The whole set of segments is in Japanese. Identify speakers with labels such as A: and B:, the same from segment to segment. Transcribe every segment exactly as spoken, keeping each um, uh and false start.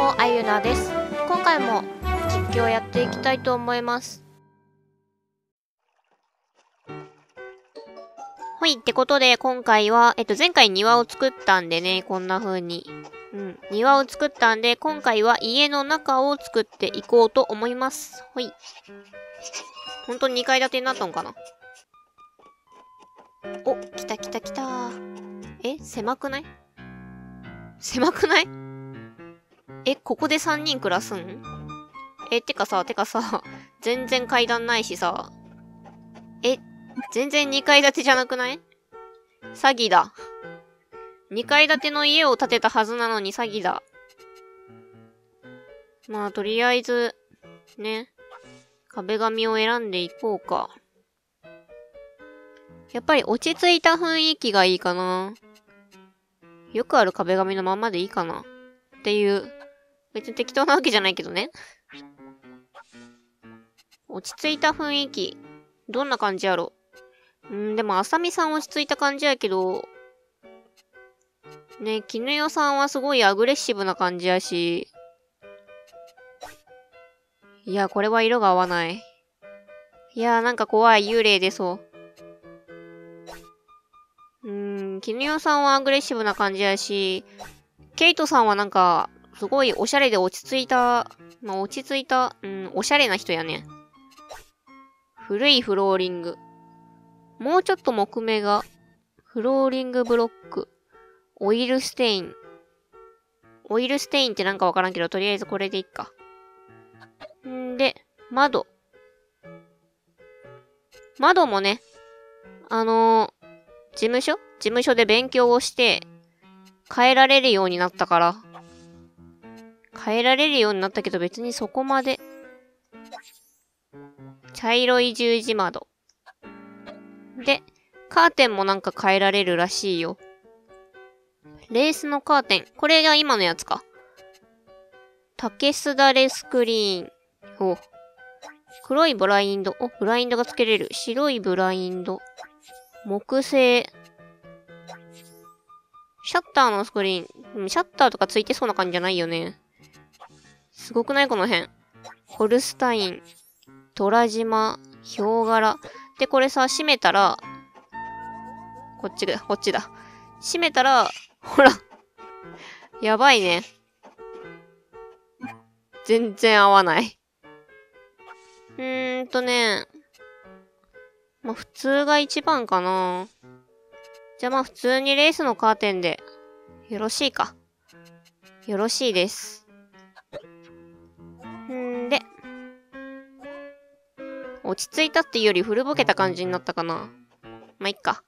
A: も、あゆなです。今回も実況をやっていきたいと思います。はい、ってことで今回は、えっと前回庭を作ったんでね、こんな風に。うん、庭を作ったんで、今回は家の中を作っていこうと思います。はい。ほんとににかい建てになったんかな。お、来た来た来た。え、狭くない？狭くない？え、ここでさんにん暮らすん？え、てかさ、てかさ、全然階段ないしさ。え、全然にかい建てじゃなくない？詐欺だ。にかい建ての家を建てたはずなのに詐欺だ。まあ、とりあえず、ね。壁紙を選んでいこうか。やっぱり落ち着いた雰囲気がいいかな。よくある壁紙のままでいいかな。っていう。別に適当なわけじゃないけどね。落ち着いた雰囲気。どんな感じやろ。んー、でも、あさみさん落ち着いた感じやけど、ね、きぬよさんはすごいアグレッシブな感じやし、いや、これは色が合わない。いやー、なんか怖い。幽霊出そう。うーん、きぬよさんはアグレッシブな感じやし、ケイトさんはなんか、すごいおしゃれで落ち着いた、まあ、落ち着いた、うん、おしゃれな人やね。古いフローリング。もうちょっと木目が、フローリングブロック。オイルステイン。オイルステインってなんかわからんけど、とりあえずこれでいっか。んで、窓。窓もね、あのー、事務所？事務所で勉強をして、変えられるようになったから。変えられるようになったけど別にそこまで。茶色い十字窓。で、カーテンもなんか変えられるらしいよ。レースのカーテン。これが今のやつか。竹すだれスクリーン。お。黒いブラインド。お、ブラインドがつけれる。白いブラインド。木製。シャッターのスクリーン。シャッターとかついてそうな感じじゃないよね。すごくないこの辺。ホルスタイン。虎島。ヒョウ柄。で、これさ、閉めたら、こっちだ、こっちだ。閉めたら、ほら。やばいね。全然合わない。うーんとね。まあ、普通が一番かな。じゃあまあ普通にレースのカーテンで、よろしいか。よろしいです。んで、落ち着いたっていうより古ぼけた感じになったかな。まあ、いっか。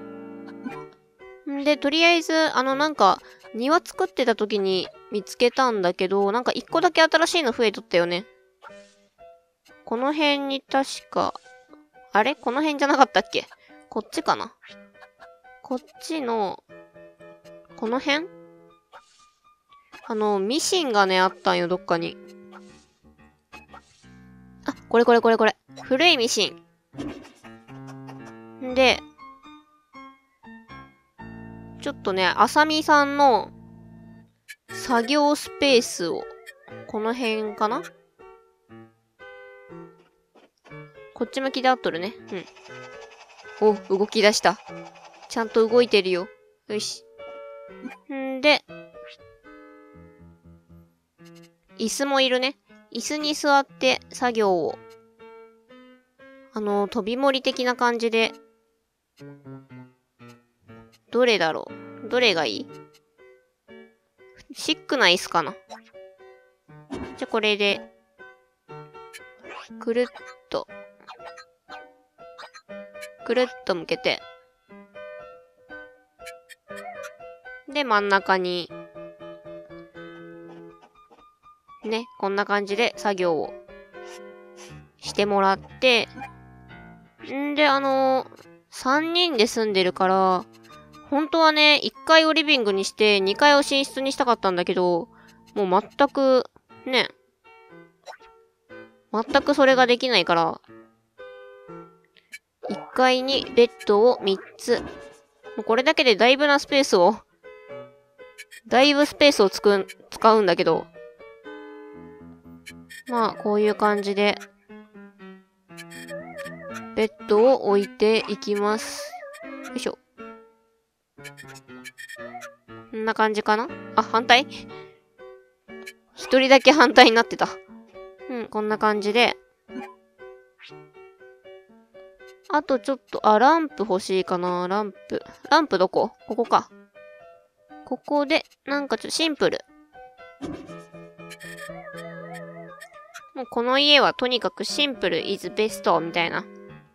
A: んで、とりあえず、あのなんか、庭作ってた時に見つけたんだけど、なんか一個だけ新しいの増えとったよね。この辺に確か、あれこの辺じゃなかったっけ？こっちかな？こっちの、この辺？あの、ミシンがね、あったんよ、どっかに。あ、これこれこれこれ。古いミシン。んで、ちょっとね、あさみさんの作業スペースを、この辺かな？こっち向きで合っとるね。うん。お、動き出した。ちゃんと動いてるよ。よし。んで、椅子もいるね。椅子に座って作業を。あの、飛び盛り的な感じで。どれだろう？どれがいい？シックな椅子かな。じゃ、これで、くるっと、くるっと向けて。で、真ん中に、ね、こんな感じで作業をしてもらって、んで、あのー、さんにんで住んでるから、本当はね、いっかいをリビングにして、にかいを寝室にしたかったんだけど、もう全く、ね、全くそれができないから、いっかいにベッドをみっつ。もうこれだけでだいぶなスペースを、だいぶスペースをつく、使うんだけど、 まあ、こういう感じで、ベッドを置いていきます。よいしょ。こんな感じかな？あ、反対？一人だけ反対になってた。うん、こんな感じで。あとちょっと、あ、ランプ欲しいかな。ランプ。ランプどこ？ここか。ここで、なんかちょっとシンプル。もうこの家はとにかくシンプル is best みたいな。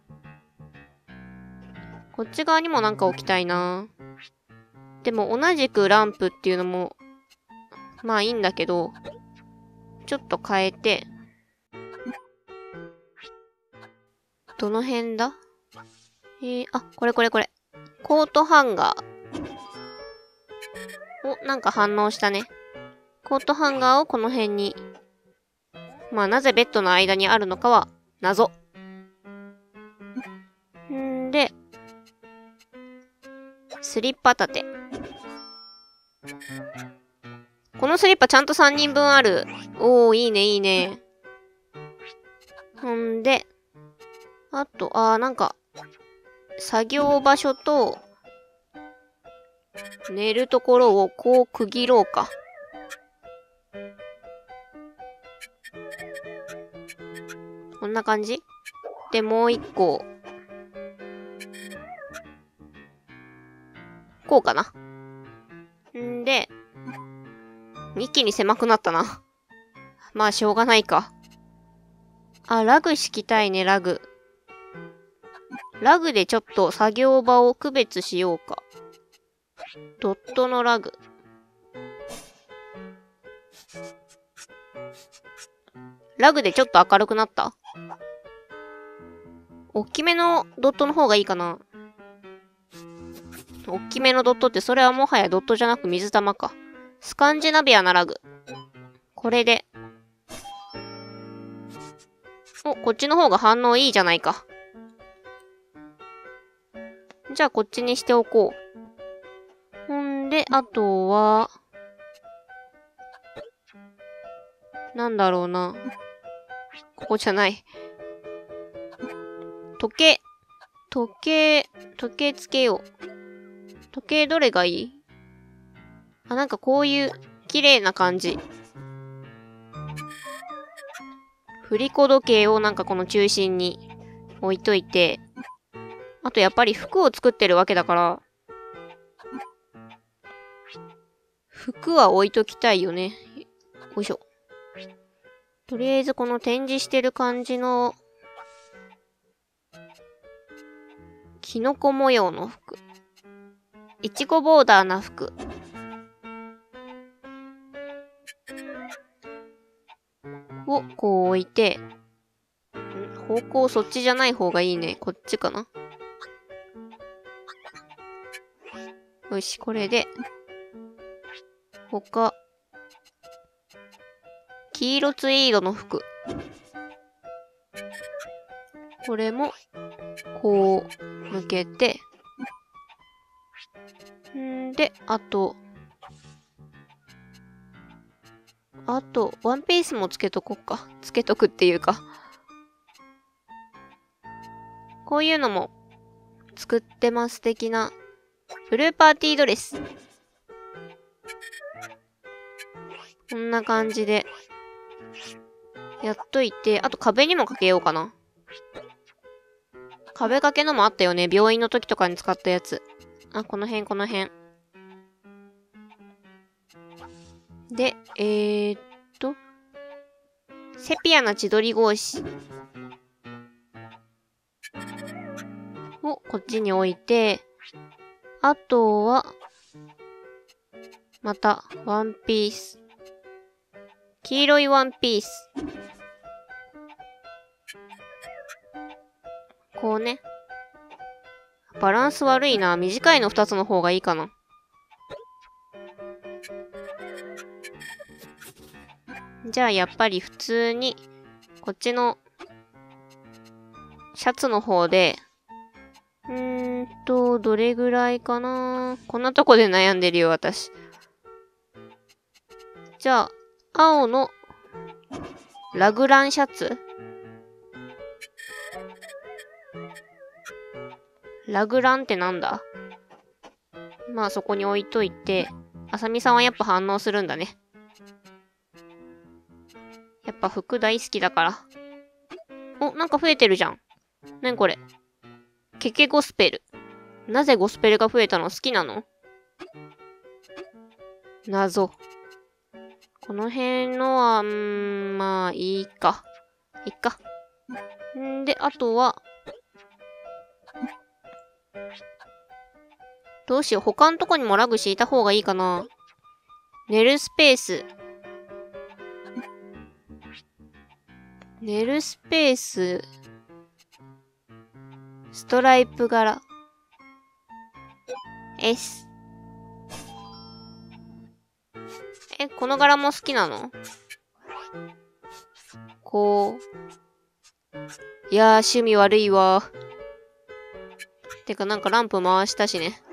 A: こっち側にもなんか置きたいな。でも同じくランプっていうのも、まあいいんだけど、ちょっと変えて、どの辺だ？えー、あ、これこれこれ。コートハンガー。お、なんか反応したね。コートハンガーをこの辺に。まあなぜベッドの間にあるのかは謎。んで、スリッパ立て。このスリッパちゃんとさんにんぶんある。おー、いいね、いいね。ほんで、あと、あー、なんか、作業場所と、寝るところをこう区切ろうか。こんな感じで、もう一個。こうかな。んで、一気に狭くなったな。まあ、しょうがないか。あ、ラグ敷きたいね、ラグ。ラグでちょっと作業場を区別しようか。ドットのラグ。ラグでちょっと明るくなった？おっきめのドットの方がいいかな。おっきめのドットってそれはもはやドットじゃなく水玉か。スカンジナビアなラグ。これで。お、こっちの方が反応いいじゃないか。じゃあこっちにしておこう。ほんで、あとは、なんだろうな。ここじゃない。時計。時計、時計つけよう。時計どれがいい？あ、なんかこういう綺麗な感じ。振り子時計をなんかこの中心に置いといて、あとやっぱり服を作ってるわけだから、服は置いときたいよね。よいしょ。とりあえずこの展示してる感じの、キノコ模様の服。いちごボーダーな服。をこう置いて、方向そっちじゃない方がいいね。こっちかな。よし、これで、他、黄色ツイードの服。これも、こう、向けて、んで、あと、あと、ワンピースもつけとこっか。つけとくっていうか。こういうのも、作ってます的な。ブルーパーティードレス。こんな感じで、やっといて、あと壁にもかけようかな。壁掛けのもあったよね。病院の時とかに使ったやつ。あ、この辺、この辺。で、えーっと、セピアな千鳥格子をこっちに置いて、あとは、また、ワンピース。黄色いワンピース。こうね。バランス悪いな。短いのふたつの方がいいかな。じゃあやっぱり普通に、こっちの、シャツの方で、うーんと、どれぐらいかな。こんなとこで悩んでるよ、私。じゃあ、青の、 ラグランシャツ？ラグランってなんだ？まあそこに置いといて、あさみさんはやっぱ反応するんだね。やっぱ服大好きだから。お、なんか増えてるじゃん。なにこれ。ケケゴスペル。なぜゴスペルが増えたの？好きなの？謎。この辺のは、んー、まあいいか。いいか。んで、あとは、どうしよう。他のとこにもラグ敷いた方がいいかな。寝るスペース。寝るスペース。ストライプ柄。S。え、この柄も好きなの？こう。いやー、趣味悪いわ。てか、なんかランプ回したしね。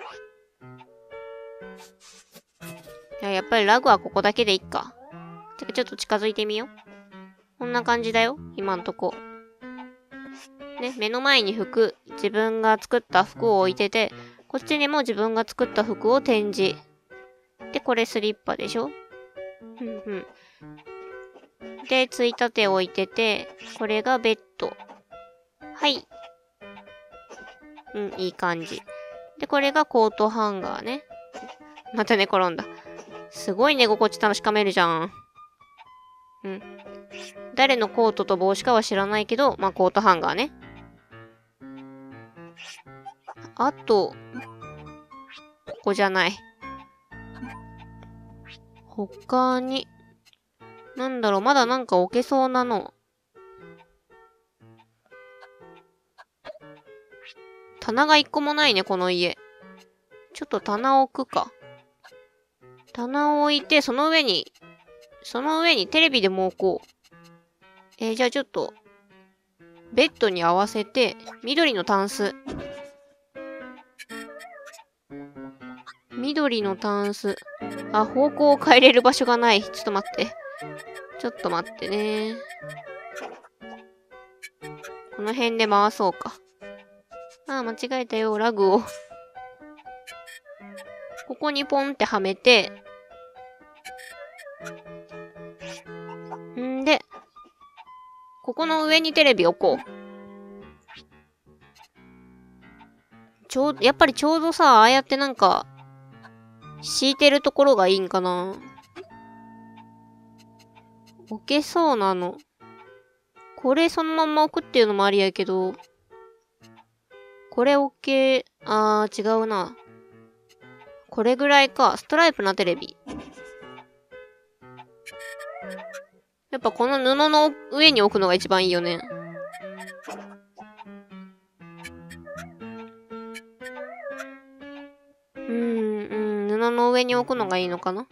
A: いや、やっぱりラグはここだけでいっか。てか、ちょっと近づいてみよう。こんな感じだよ。今んとこ。ね、目の前に服、自分が作った服を置いてて、こっちにも自分が作った服を展示。で、これスリッパでしょ？うんうん。で、ついたて置いてて、これがベッド。はい。うん、いい感じ。で、これがコートハンガーね。また寝転んだ。すごい寝心地確かめるじゃん。うん。誰のコートと帽子かは知らないけど、まあ、コートハンガーね。あと、ここじゃない。他に、なんだろう、まだなんか置けそうなの。棚が一個もないね、この家。ちょっと棚を置くか。棚を置いて、その上に、その上にテレビでも置こう。えー、じゃあちょっと、ベッドに合わせて、緑のタンス。緑のタンス。あ、方向を変えれる場所がない。ちょっと待って。ちょっと待ってね。この辺で回そうか。あー、間違えたよ、ラグを。ここにポンってはめて、んで、ここの上にテレビ置こう。ちょうど、やっぱりちょうどさ、ああやってなんか、敷いてるところがいいんかな。置けそうなの。これそのまんま置くっていうのもありやけど、これ置け、あー、違うな。これぐらいか。ストライプなテレビ。やっぱこの布の上に置くのが一番いいよね。うーん、うん、布の上に置くのがいいのかな。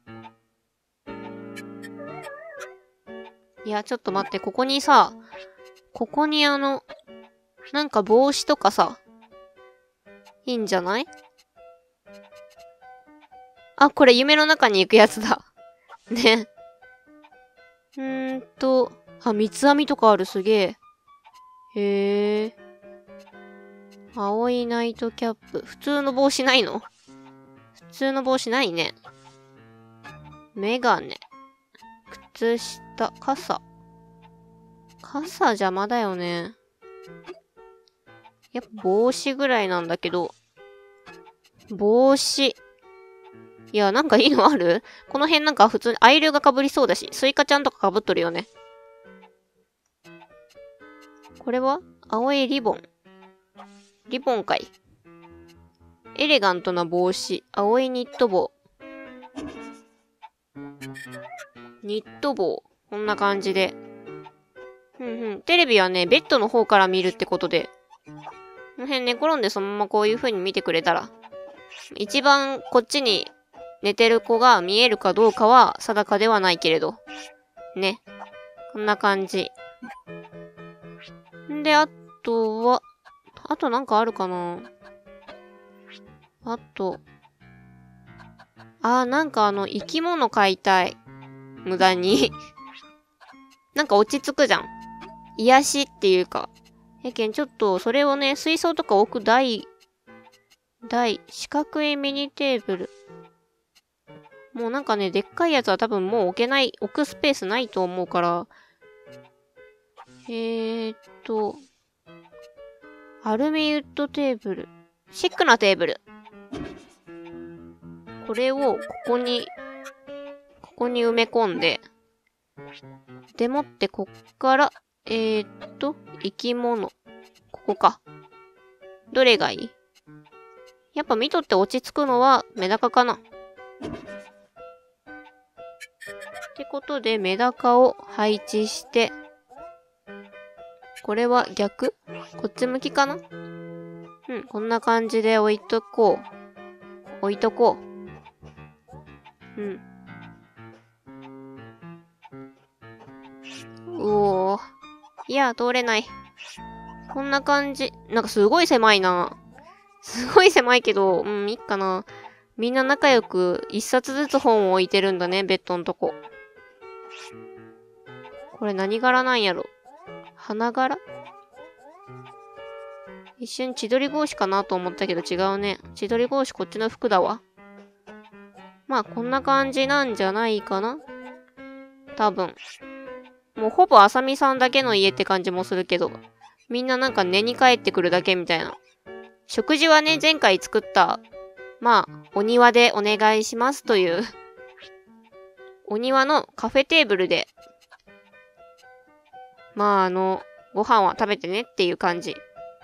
A: いや、ちょっと待って、ここにさ、ここにあの、なんか帽子とかさ、いいんじゃない？あ、これ夢の中に行くやつだ。ね。うーんと、あ、三つ編みとかある、すげえ。へえ。青いナイトキャップ。普通の帽子ないの？普通の帽子ないね。メガネ。靴下。傘。傘邪魔だよね。やっぱ帽子ぐらいなんだけど。帽子。いや、なんかいいのある？この辺なんか普通にアイルが被りそうだし、スイカちゃんとか被っとるよね。これは青いリボン。リボンかい。エレガントな帽子。青いニット帽。ニット帽。こんな感じで。うんうん。テレビはね、ベッドの方から見るってことで。この辺寝転んでそのままこういう風に見てくれたら。一番こっちに寝てる子が見えるかどうかは定かではないけれど。ね。こんな感じ。んで、あとは、あとなんかあるかな？あと、あー、なんかあの、生き物飼いたい。無駄に。 なんか落ち着くじゃん。癒しっていうか。やけん、ちょっと、それをね、水槽とか置く台、台、四角いミニテーブル。もうなんかね、でっかいやつは多分もう置けない、置くスペースないと思うから。えーっと、アルミウッドテーブル。シックなテーブル。これを、ここに、ここに埋め込んで、でもってこっから、えーっと、生き物。ここか。どれがいい？やっぱ見とって落ち着くのはメダカかな。ってことで、メダカを配置して、これは逆？こっち向きかな？うん、こんな感じで置いとこう。置いとこう。うん。うおー。いや、通れない。こんな感じ。なんかすごい狭いな。すごい狭いけど、うん、いいかな。みんな仲良く一冊ずつ本を置いてるんだね、ベッドのとこ。これ何柄なんやろ？花柄？一瞬千鳥格子かなと思ったけど違うね。千鳥格子こっちの服だわ。まあこんな感じなんじゃないかな？多分。もうほぼあさみさんだけの家って感じもするけど、みんななんか寝に帰ってくるだけみたいな。食事はね、前回作った、まあ、お庭でお願いしますという、お庭のカフェテーブルで、まああの、ご飯は食べてねっていう感じ。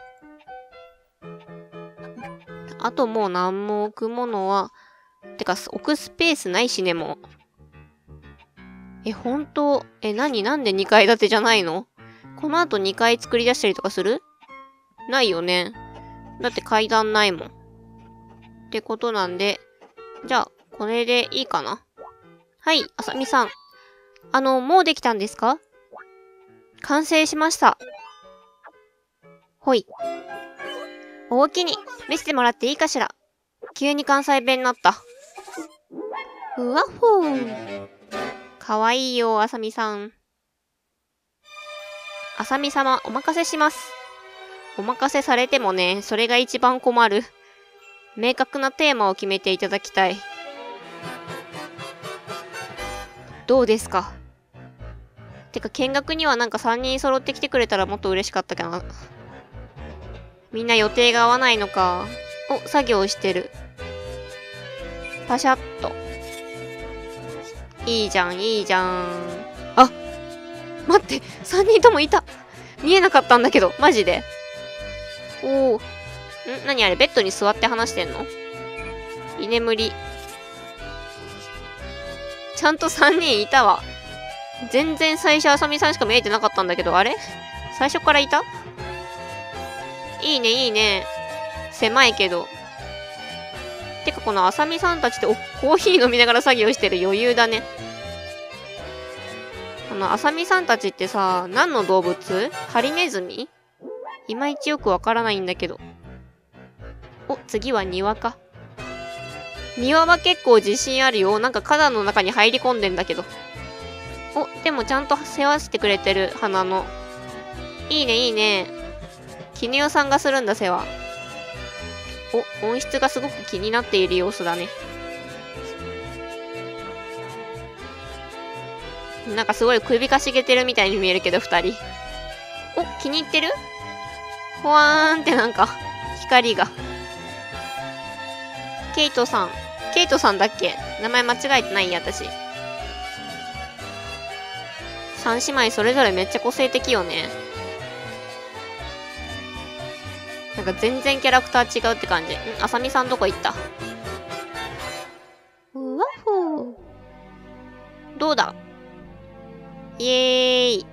A: あともう何も置くものは、てか置くスペースないしね、もう。え、ほんと、え、何なんでにかい建てじゃないの？この後にかい作り出したりとかする？ないよね。だって階段ないもん。ってことなんで、じゃあ、これでいいかな？はい、あさみさん。あの、もうできたんですか？完成しました。ほい。おおきに、見せてもらっていいかしら？急に関西弁になった。うわっほー。かわいいよ、あさみさん。あさみ様、お任せします。お任せされてもね、それが一番困る。明確なテーマを決めていただきたい。どうですか？てか、見学にはなんかさんにん揃ってきてくれたらもっと嬉しかったかな。みんな予定が合わないのか。お、作業してる。パシャッと。いいじゃん、いいじゃん。あ、待って、さんにんともいた。見えなかったんだけど、マジで。おー。ん？何あれ、ベッドに座って話してんの？居眠り。ちゃんとさんにんいたわ。全然最初あさみさんしか見えてなかったんだけど、あれ？最初からいた？いいね、いいね。狭いけど。てかこのあさみさんたちって、お、コーヒー飲みながら作業してる余裕だね。あの、あさみさんたちってさ、何の動物？ハリネズミ？いまいちよくわからないんだけど。お、次は庭か。庭は結構自信あるよ。なんか花壇の中に入り込んでんだけど。お、でもちゃんと世話してくれてる、花の。いいね、いいね。絹代さんがするんだ、世話。お、音質がすごく気になっている様子だね。なんかすごい首かしげてるみたいに見えるけど、二人。お、気に入ってる？ほわーんってなんか、光が。ケイトさん。ケイトさんだっけ？名前間違えてない私。三姉妹それぞれめっちゃ個性的よね。なんか全然キャラクター違うって感じ。ん？あさみさんどこ行った？うわっほー。どうだ？イエーイ。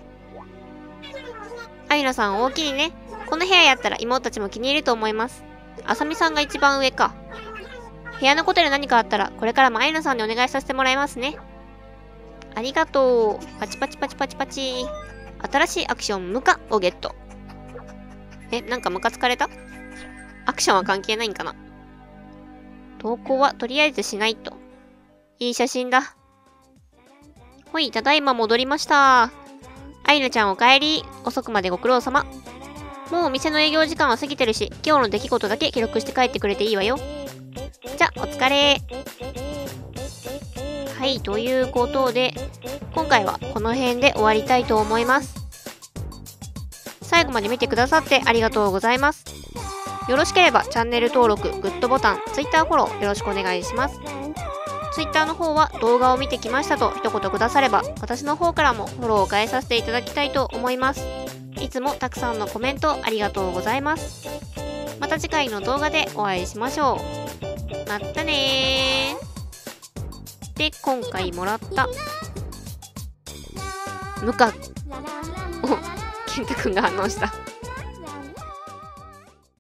A: あゆなさん大きいね。この部屋やったら妹たちも気に入ると思います。あさみさんが一番上か。部屋のことで何かあったら、これからもあゆなさんにお願いさせてもらいますね。ありがとう。パチパチパチパチパチ。新しいアクションムカをゲット。え、なんかムカつかれた？アクションは関係ないんかな？投稿はとりあえずしないと。いい写真だ。ほい、ただいま戻りました。 アイナちゃんお帰り。遅くまでご苦労様。もうお店の営業時間は過ぎてるし、今日の出来事だけ記録して帰ってくれていいわよ。じゃ、お疲れ。はい、ということで、今回はこの辺で終わりたいと思います。最後まで見てくださってありがとうございます。よろしければチャンネル登録、グッドボタン、Twitter フォローよろしくお願いします。Twitter の方は動画を見てきましたと一言くだされば、私の方からもフォローを返させていただきたいと思います。いつもたくさんのコメントありがとうございます。また次回の動画でお会いしましょう。まったねー。で、今回もらったムカお、ケンタくんが反応した。